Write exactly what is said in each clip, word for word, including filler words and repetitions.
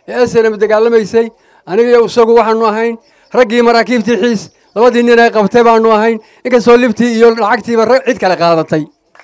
أسنا متقالميسي أنا يوسقوا وحنو هين رجي مراكب تحيس لودي إننا قبتي بانو هين إنك سولفتي يول عقتي برعيد كلا قاضتي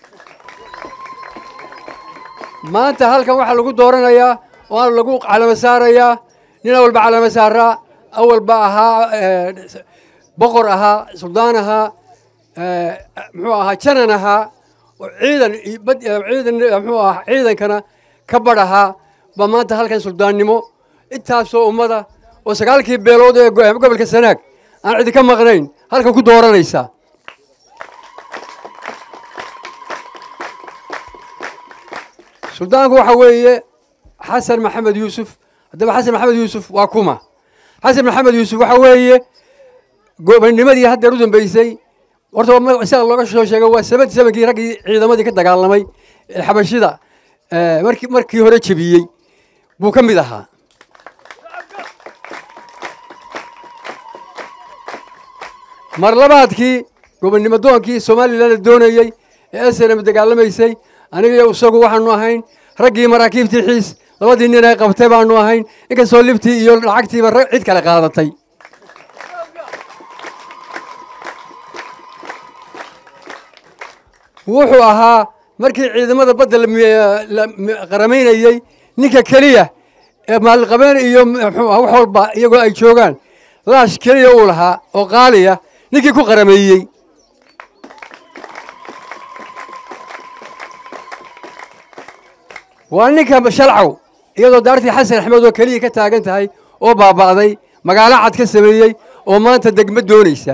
ما أنت هالك واحد لقوا دورنا يا وأنا لقوق على مساريا نين أول بقى على مسارة أول بقى بقرها سلطانها محوها شننها وعيدا بد عيدا محوها عيدا كنا كبرها بما أنت هالك سلطان نمو التاسو أمضى وسقال كي بيلود قبل كسناك أنا عندي كم مغنين هالك كود دورنا ليسا سلطان هو حويه حسن محمد يوسف هذا حسن محمد يوسف واكوما حسن محمد يوسف وحويه قبل نمدي هذا رودن بيسي ورثوا ما شاء الله قش شيء جوا سبت سبكي رقي عيدمدي كده قالمي الحبشيدا مركي مركي هرج بيجي بو كم بدها مرلبات كي قبل نمدون كي سومالي لنا الدونية أسنا متقالميسي أنا يوسقوا وحنو هين رجي مراكب تحيس لودي إننا قبتي بانو هين إنك سولفتي يول عقتي برعيد كلا قاضتي wuxuu ahaa markii ciidamada badda la qarameynayay ninka kaliya ee maalqabeen iyo wax walba iyagoo ay joogaan laash kaliya uu lahaa oo qaaliya ninkii ku qarameeyay waa ninka shalcaw iyadoo daartii xasan axmed oo kaliya ka taagan tahay oo baaba'day magaalo cad ka sameeyay oo maanta degmad doonaysa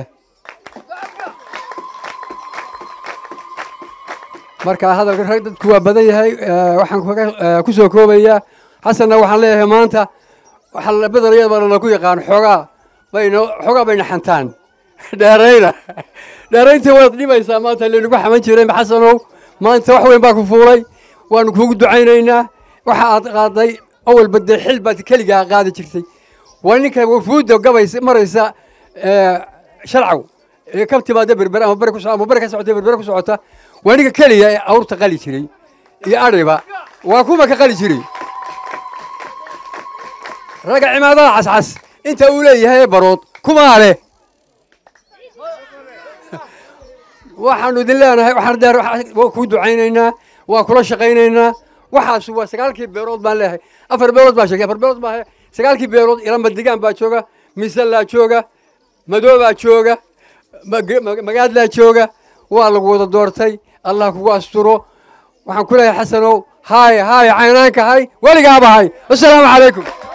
marka hadalka rag dadku waa badan yahay waxaan ku soo koobayaa xasanna waxaan leeyahay maanta waxa la badanayay baa la ku yaqaan xogaa bayno xogaa bayna xantaan dheerayna dheerayntii waad dhibaysaa maanta leenu ku xaman jireen xasanow maanta wax weyn baa ku fuulay waan kuugu ducaynaynaa waxa aad qaaday awal baday xil baad kaliya qaadi jirtay waa ninka wufuudda gabaysa maraysa shalcaw ee kabti baad berber ama bar ku soo ama bar ka socotay berber ku socota waniga kaliya ee awrta qali jiray iyo ariba waa kuma ka qali jiray raga cimaadada cascas inta uu leeyahay barood kuma ale waxaanu idin leenahay waxaan daar ku ducaynaynaa waa kula shaqaynaynaa waxaas waa sagaalkii beerood baan leeyahay afar beerood baa sheegay afar beerood baa sagaalkii beerood ila madigaan baa jooga misalla jooga madooba jooga magaadla jooga waa lagu wada doortay الله كواسترو وحن كلها حسنو هاي هاي عينانك هاي ولقى هاي السلام عليكم